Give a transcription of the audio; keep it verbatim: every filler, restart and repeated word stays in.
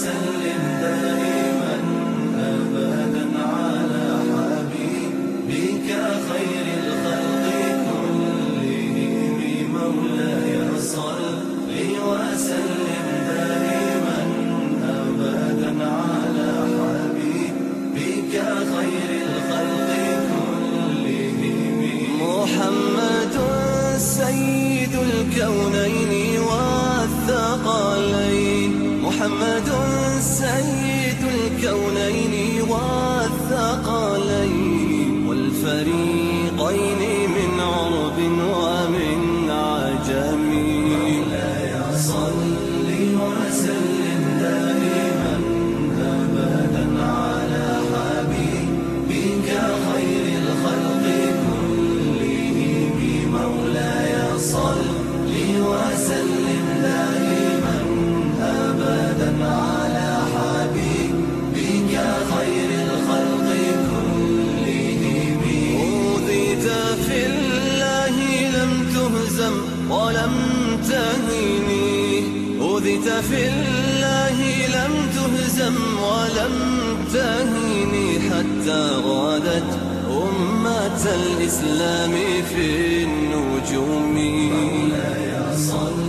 وسلم دائما أبدا على حبيبك خير الخلق كلهم مولاي صل وسلم دائما أبدا على حبيبك خير الخلق كلهم. محمد سيد الكونين والثقلين، محمد سيد الكونين والثقلين والفريقين من عرب ومن عجم. مولاي صل وسلم دائما أبدا على حبيبك خير الخلق كلهم. مولاي صل وسلم دائما أبدا على حبيبك خير الخلق كلهم. أوذيت في الله لم تهزم ولم تهني، أوذيت في الله لم تهزم ولم تهني حتى غادت أمة الإسلام في النجوم. مولاي صل